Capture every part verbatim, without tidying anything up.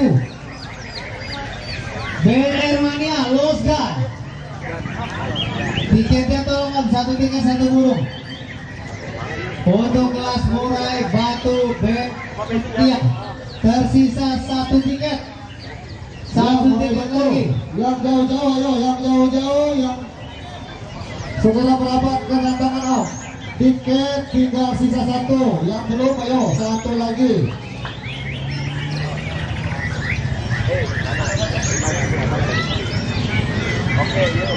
Batu. B N R Mania Losgan. Tiketnya tolong satu tiket satu burung. Untuk kelas Murai Batu B N R tersisa satu tiket. Satu tiket lagi. Yang jauh-jauh ayo, yang jauh-jauh yang segera merapat kedatangan Om. Tiket tinggal sisa satu. Yang belum ayo satu lagi. Oke, yuk.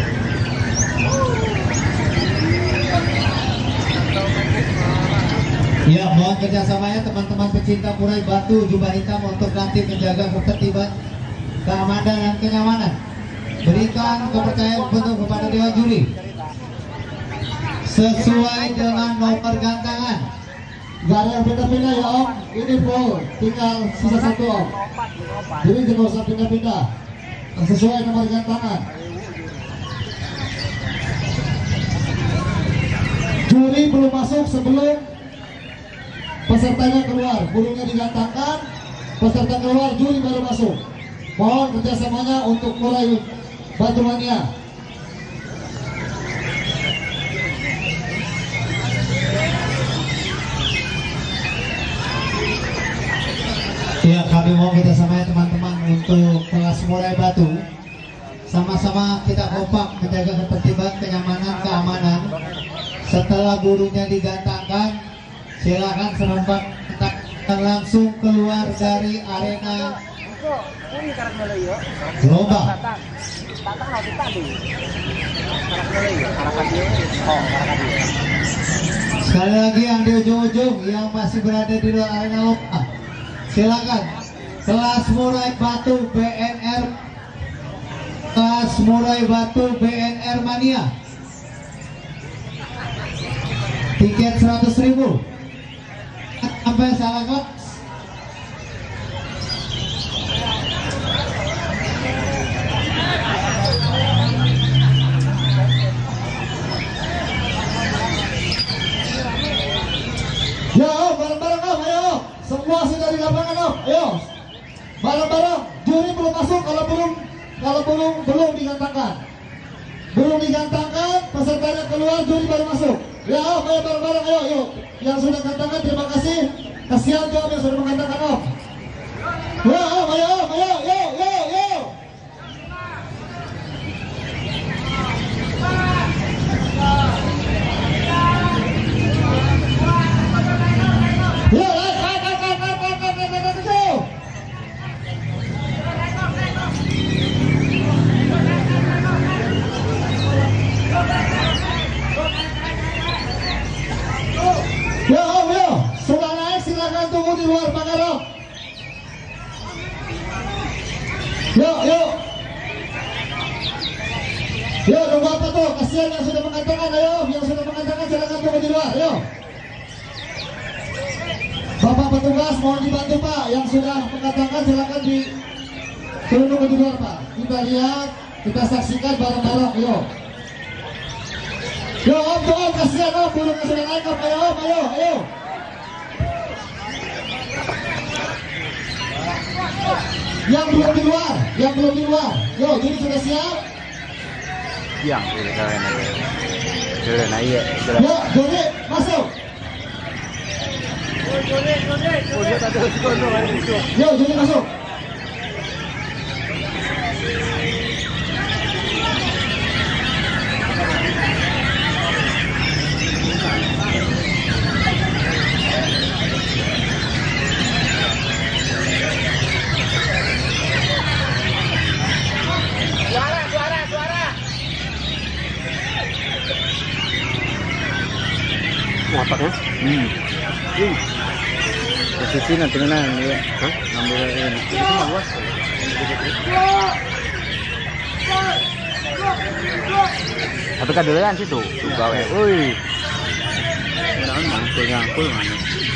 Ya, mohon kerjasamanya teman-teman pecinta murai batu jubah hitam untuk nanti menjaga ketertiban, keamanan dan kenyamanan. Berikan kepercayaan penuh kepada dewan juri sesuai dengan nomor gantangan. Gak ada yang pindah-pindah ya Om. Ini full, tinggal sisa satu Om. Jadi jangan usah pindah-pindah. Sesuai nomor gantangan. Juri belum masuk sebelum pesertanya keluar. Burungnya digantangkan, peserta keluar, juri baru masuk. Mohon kerjasamanya untuk mulai Batu Mania. Ya, kami mau kerjasamanya teman-teman untuk kelas murai batu. Sama-sama kita kompak menjaga ketertiban, kenyamanan, keamanan. Setelah gurunya digantangkan, silakan serempak langsung keluar dari arena lomba. Sekali lagi yang di ujung-ujung yang masih berada di luar arena lomba, silakan kelas murai batu B N R, kelas murai batu B N R Mania, tiket seratus ribu sampai salah kok. Ya Om, bareng-bareng Om, ayo semua sudah di lapangan Om, ayo bareng-bareng. Juri belum masuk kalau belum kalau belum belum digantangkan, belum digantangkan, pesertanya keluar, juri baru masuk. Ya Om, ayo bareng-bareng, ayo, ayo. Yang sudah gantangkan terima kasih. Kasihan Om yang sudah menggantakan Om. Ya Om, ayo Om, ayo, ayo, ayo, ayo. Ya, naik, naik, naik, naik, naik, naik, naik, naik, naik, naik. Ya Om, ya, sudah naik, silakan tunggu di luar pagar Om. Yuk, yuk. Yuk, nunggu apa tuh? Kasihan yang sudah mengatakan, ayo Om, yang sudah mengatakan silakan tunggu di luar, yuk. Bapak petugas mohon dibantu Pak, yang sudah mengatakan silakan di suruh nunggu di luar Pak. Kita lihat, kita saksikan bareng-bareng, yuk. Yo Om, yo Om, kasihan Om, burungnya sudah naik Om, ayo Om, ayo, ayo. Yang belum di luar, yang belum di luar, yo, jadi sudah siap? Yang sudah kalian ada. Sudah naik ya. Yo, jadi masuk. Oh dia tak ada sekolah hari itu. Yo, jadi masuk. Suara, suara, suara. Motornya? Hmm. Hmm. Posisi nanti mana ya? Hah? Ambil ini. Itu mah luas. Tapi kadelan situ. Tuh gawe. Euy. Naon mangkul nyangkul mana?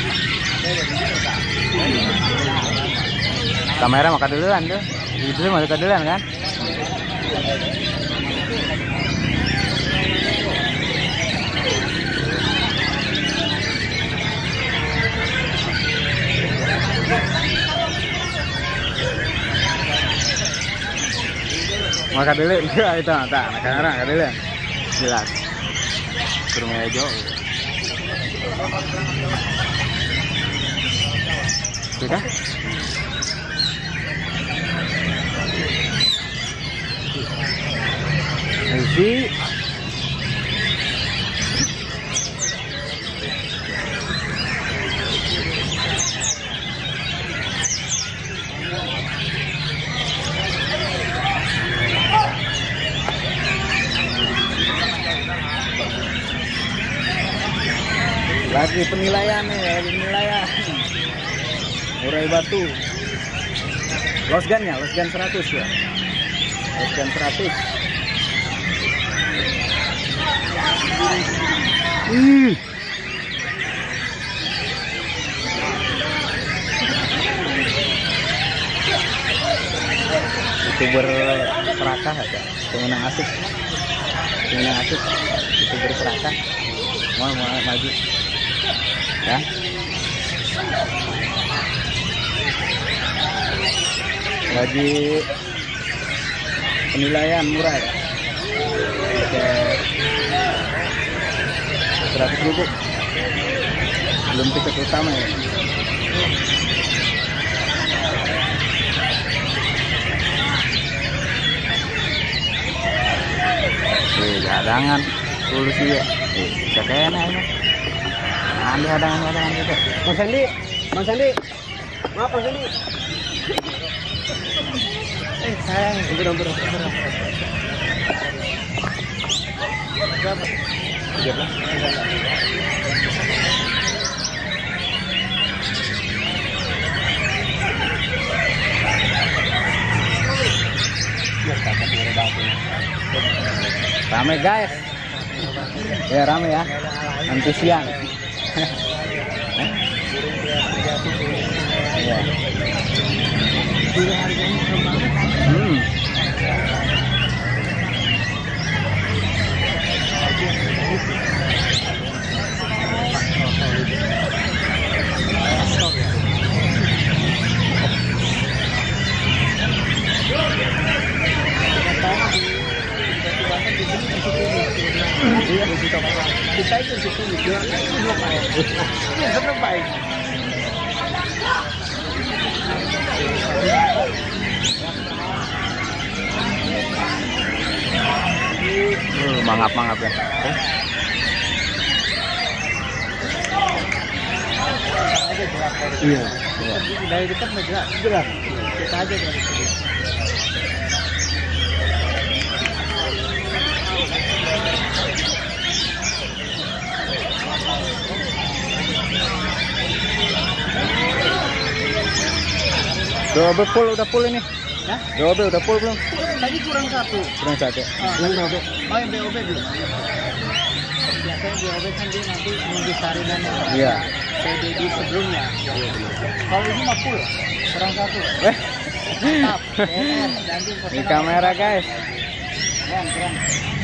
Kamera mah kadelan tuh. Itu mah kadelan kan? Maka dulu enggak itu tak nak karang ka dulu. Jelas. Kurang aja. Sudah? Isi lagi penilaian nih, lagi penilaian. Murai batu. Losgannya, losgan seratus ya. Losgan seratus. Ih. Youtuber serakah aja, pemenang asik. Pemenang asik, youtuber serakah. Mau mau maju. Ya. Lagi penilaian murah ya. Seratus ribu. Belum tiket utama ya. Oke, cadangan solusi ya. Eh, bisa kena ini. Anda hadangan-hadangan gitu. Mas Sandi, Mas Sandi. Maaf Mas Sandi. Eh, sayang, udah udah udah. Berapa? tiga belas. Rame guys. Ya rame ya. Nanti siang. Ya. Hmm. Kita itu situ juga belum baik. Belum baik. Uh, mangap-mangap ya. Eh. Iya. Dari dekat nggak gerak. Gerak. Kita aja gerak. Double full udah full ini. Hah? Double udah full belum? Tadi kurang satu. Kurang satu. Oh, yang B O B. Oh, yang B O B belum. Biasanya B O B kan dia nanti nunggu sari dan Iya. P D D sebelumnya. Kalau ini mah full. Kurang satu. Eh. Mantap. B N R ganti Ini kamera guys. Keren, keren.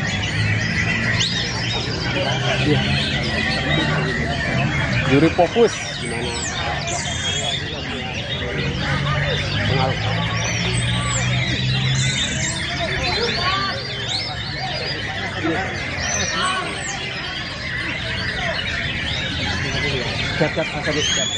Iya. Juri fokus. Gimana? Pengaruh. Siap, siap, siap, siap.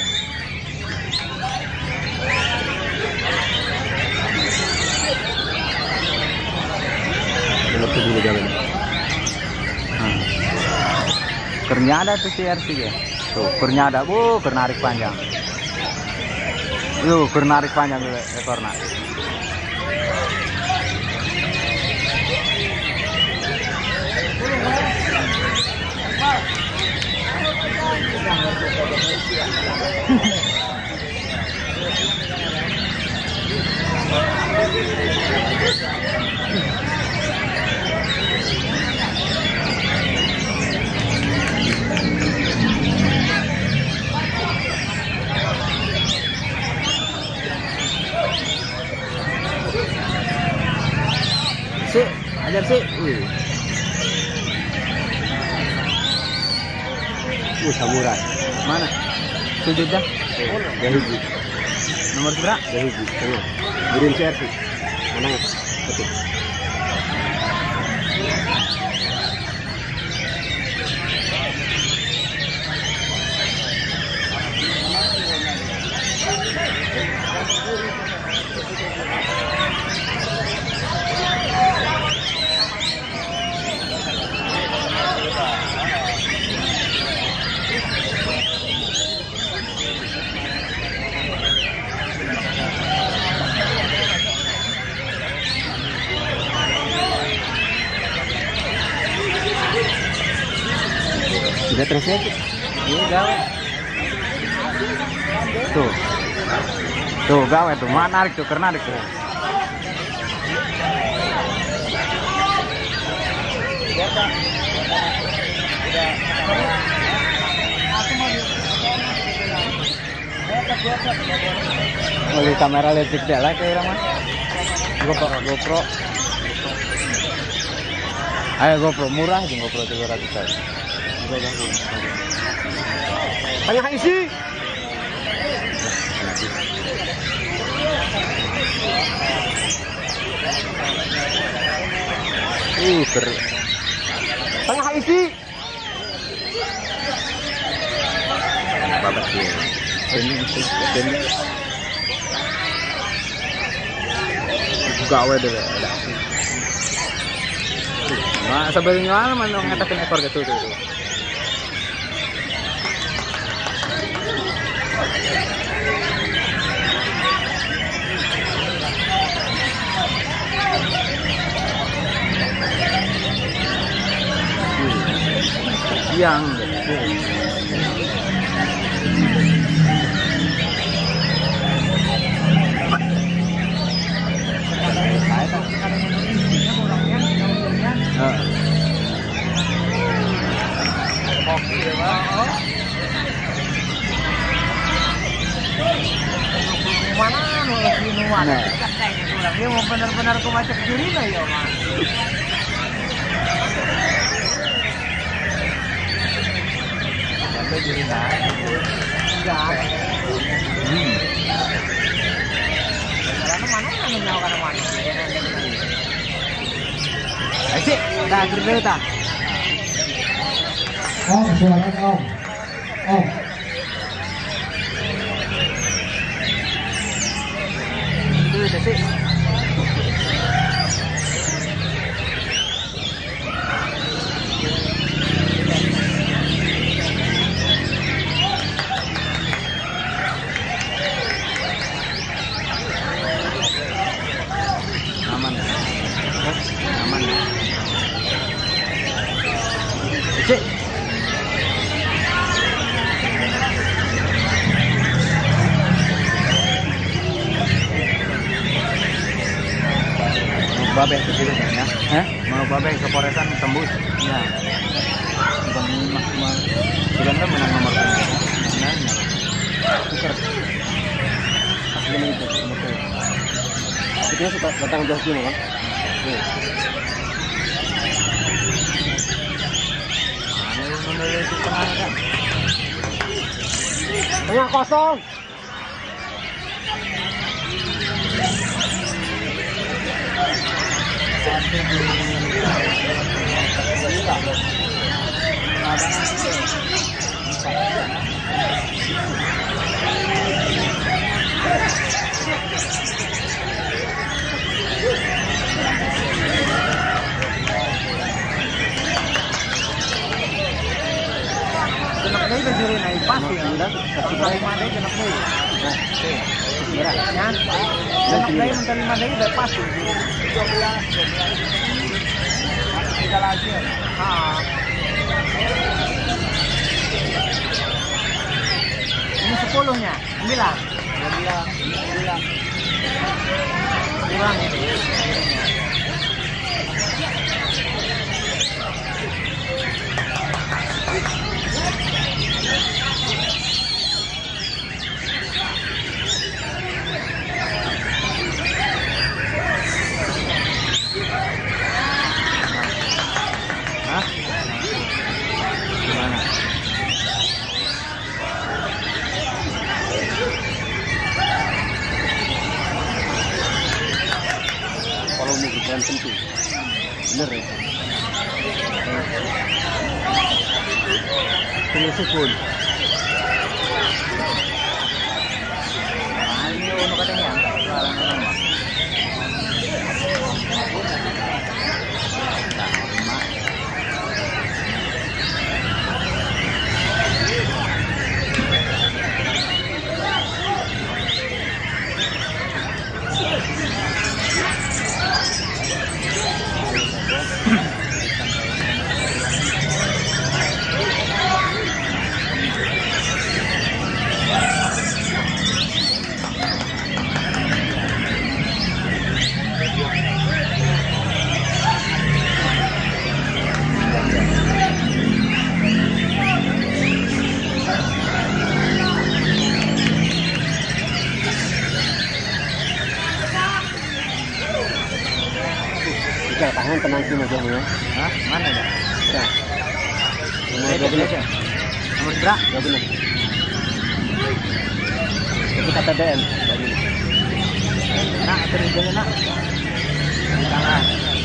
Lebih dulu jalan. Hmm. Kernya ada tuh C R C ya. Tuh, kernya ada, bu, kernarik panjang. Yuh, kernarik panjang dulu ekornya. Si, ajar si. Wih. Uh, samurai. Mana? Sujud dah. Gahiji. Nomor berapa? Gahiji. Tengah. Birin C R C. Mana ya? Betul. Udah terus ya? Iya gawe. Tuh. Tuh gawe tuh, menarik tuh, karena narik tuh. Beli kamera listrik dia lah kayak orang mah. GoPro, GoPro. Ayo GoPro murah aja GoPro tiga ratus. Banyak isi. Uh, seru. Banyak isi. Babat dia. Ini ini. Gawe deh. Nah, sebenarnya mana ngetakin ekor gitu tuh. Yang mana dia mau benar-benar ke macam juri lah ya mas. Sampai juri lah enggak hmm. Karena mana yang menyawa karena mana asyik dah terus dah Om, silakan Om. Om. Itu sih. Aman. Aman. Cek. Babe ke situ ya. Hah? Mau babe ke Poresan tembus. Ya. Bukan maksimal. Sudah kan menang nomor tiga. Nah, tuker. Asli itu nomor tiga. Itu suka datang jauh sini, Bang. Tuh. Ini menurut itu tengah kan. Tengah kosong. Jenak deui bejuri naik pasti ya. Tapi mana jenak deui. Nah, oke. Kira nya. Jenak deui menerima deui udah pasti. dua belas, dua belas. Tiga lagi ya. Ah. Ini sepuluhnya, sembilan. Sembilan, sembilan. Kurang ya. Hah? Gimana? Kalau mau berantem tuh, bener ya? Tunggu sekun. Ayo, no katanya. Tinggal tangan tenang sih aja ya. Hah? Mana dah? Ya. Nomor dua belas ya? Nomor berapa? Ya benar. Itu kata D M. Nak, terus jalan nak. Tangan.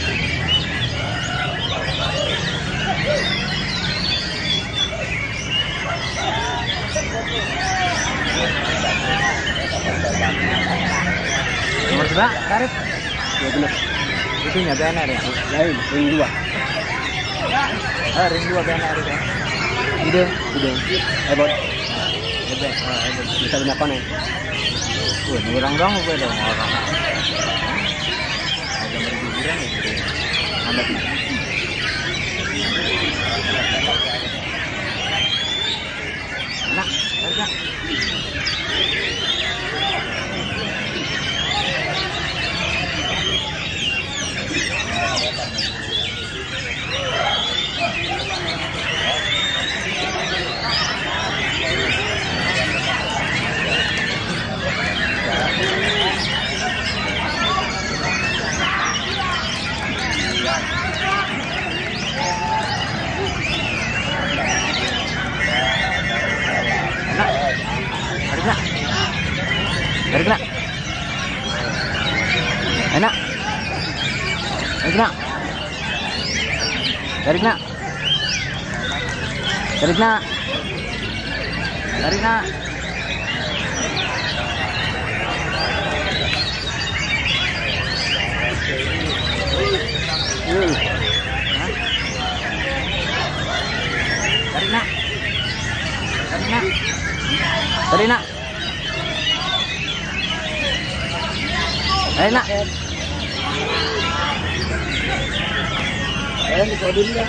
Nomor berapa? Tarif? Ya benar. Itunya B N R ya? Lain, ring dua. Ah, ring dua B N R ya? Ide? Ide. Ebot. Ebe, ah, ebe. Bisa punya konek. Wah, orang dong gue dong orang. Ada berguguran ya gitu. Mandat nih. Enak, enak. Tarik nak. Enak. Tarik nak. Tarik nak. Tarik nak. Tarik nak. Hmm. Hah? Tarik nak. Tarik nak. Tarik nak. Enak. Ayo di dulu ya.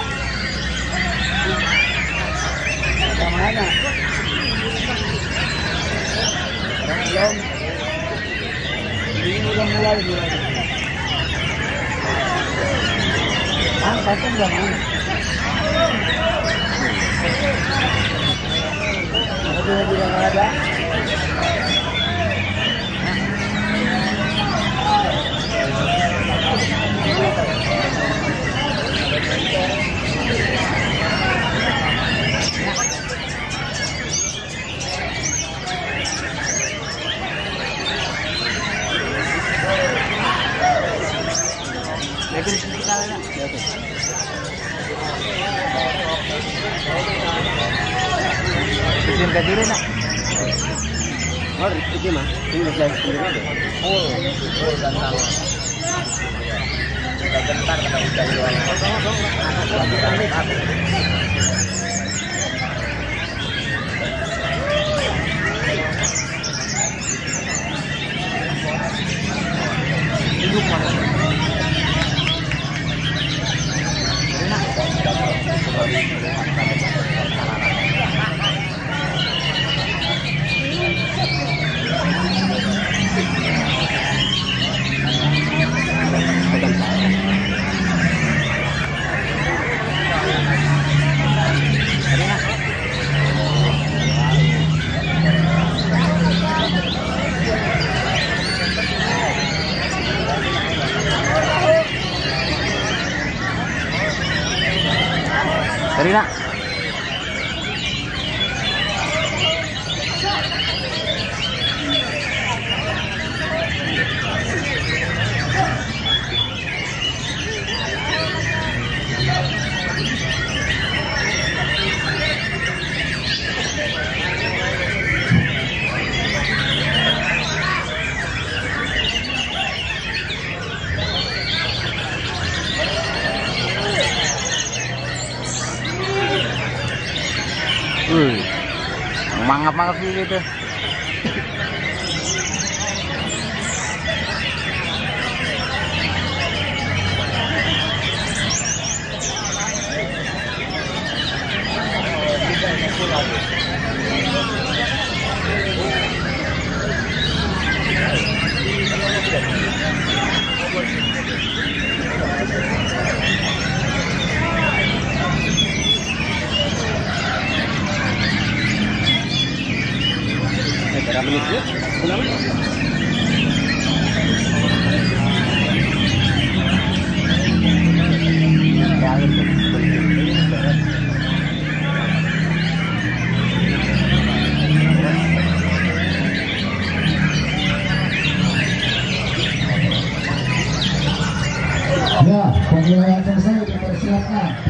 Ada mana? Belum. Ini udah mulai mulai. Ah, pasang udah mana? Ada bilang ada. Lepas itu kita ada. Bikin kadire nak. Oh, itu mah. Ini sudah sendiri. Oh, oh gantang. Sudah gentar kata udah jual. Hidup mana? Karina. Wih, mangap-mangap gitu.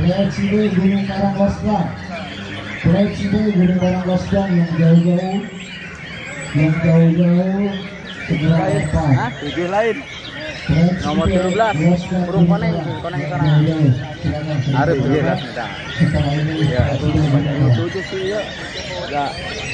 Proyeksi B Gunung Karang Losdan. Proyeksi B Gunung Karang Losdan yang jauh-jauh, yang jauh-jauh segera dapat. Hah? Tujuh lain. Proyeksi Nomor B, tujuh belas. Losdan Burung Gunung koneng, Karang. koneng Yang karang. jauh-jauh. Silakan, silakan. Harus iya kan. Setelah ini Ya, satu dua tiga. tujuh sih ya. Enggak.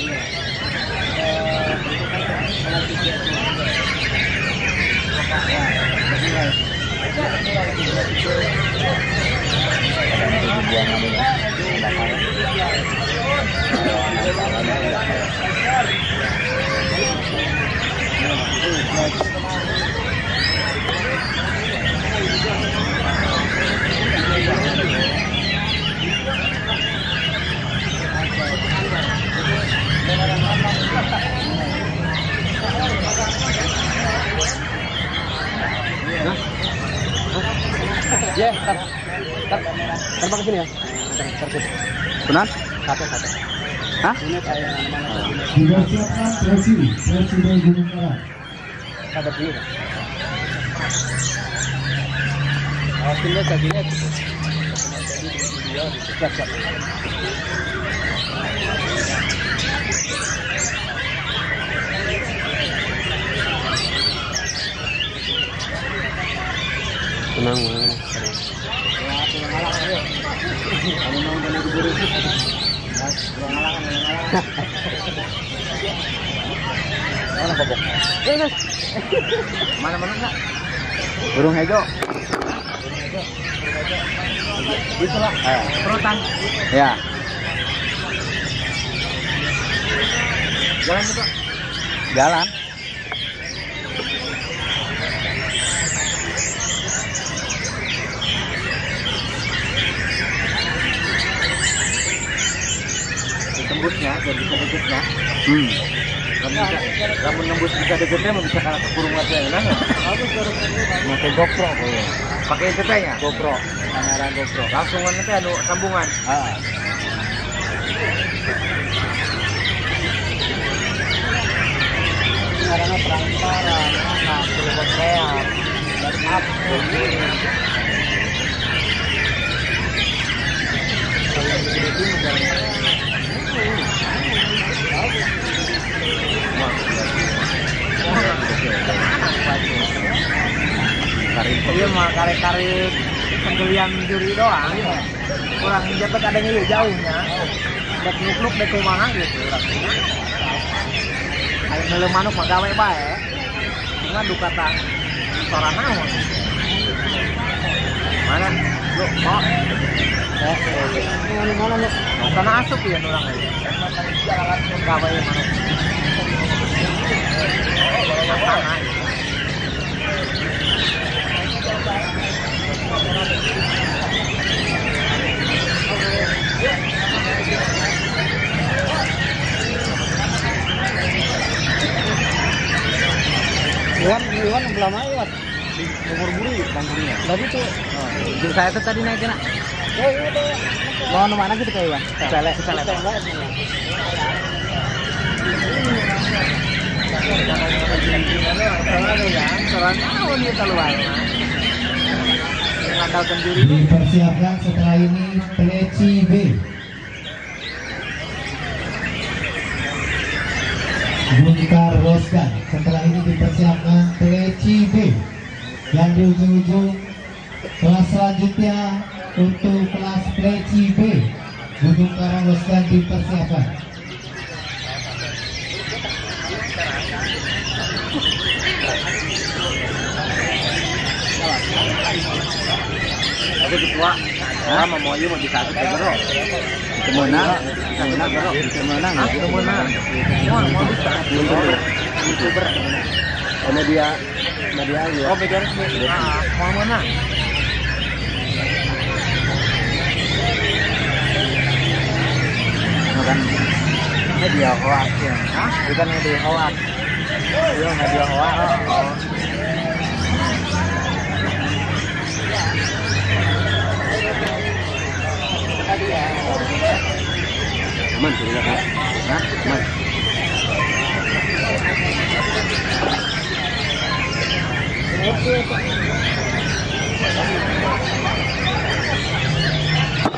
Ya, tar, tar, terbang ke sini ya. Benar? Satu, satu. Hah? Sudah siapkan proyeksi, proyeksi B Gunung Karang. Ada dulu. Awas dulu kakinya. Siap, siap. Tenang, tenang. Mana kobok? Eh, guys. Mana mana enggak? Burung hijau. Itulah. Eh, perotan. Ya. Jalan itu. Jalan. Tembusnya dan bisa deketnya. Hmm. Kamu bisa, kamu nembus bisa deketnya, mau bisa karena kurung aja ya, nah. Pakai GoPro, boleh. Pakai N T T-nya? GoPro, kamera GoPro. Langsung nanti anu sambungan. Ah. Karena transparan, nah, telepon saya, dan up, Iya mah karet-karet penggelian juri doang. Kurang jepet adanya ya jauhnya. Dek nuk-nuk dek kumaha gitu. Ayo mele manuk mah gawe bae. Cuma duka tang soran naon. Mana? Lu mau? Eh, mana mana lu? Kana asup ya urang aja. Gawe manuk. Iwan, Iwan belum aja, Iwan. Di umur buri, bangkunya. Tadi tuh, oh, saya tuh tadi naikin, nak. Oh, iya tuh. Mau mana gitu kayak Iwan? Selek, selek. Dipersiapkan setelah ini Pleci B. Guntar Losdan. Setelah ini dipersiapkan Pleci B. Dan di ujung-ujung kelas selanjutnya untuk kelas Pleci B. Gunung Karang Losdan dipersiapkan. Ada ketua, ah mau mau bisa satu bro. Itu menang, bisa menang bro, bisa menang, itu menang. Wah, mau bisa youtuber, youtuber. Oh media, media ya. Oh media resmi. Ah, mau menang. Bukan media hoax ya, ah bukan media hoax. Iya media hoax. Oh. Aman sudah kan? Hah? Aman. Oke.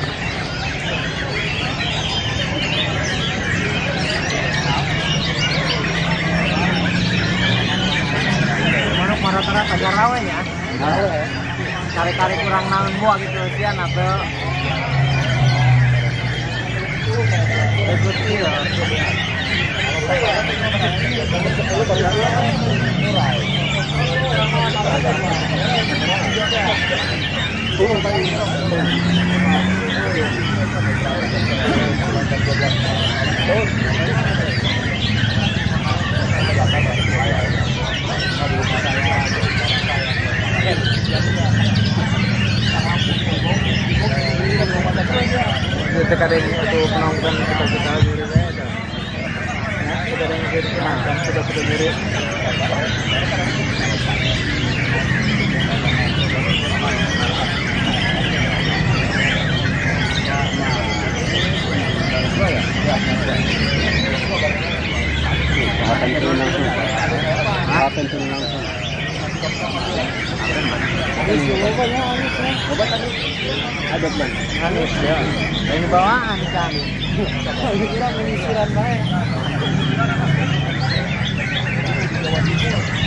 rawe ya. Cari-cari kurang naon buah gitu sian atau ikut iya. Kita kadang untuk penonton kita kita dulu ya. Kita kadang jadi penonton sudah sudah dulu. Akan turun langsung. Akan turun langsung. Obat tadi ada ban. Hanus ya. Ini bawaan kami. Kira-kira menyisiran baik.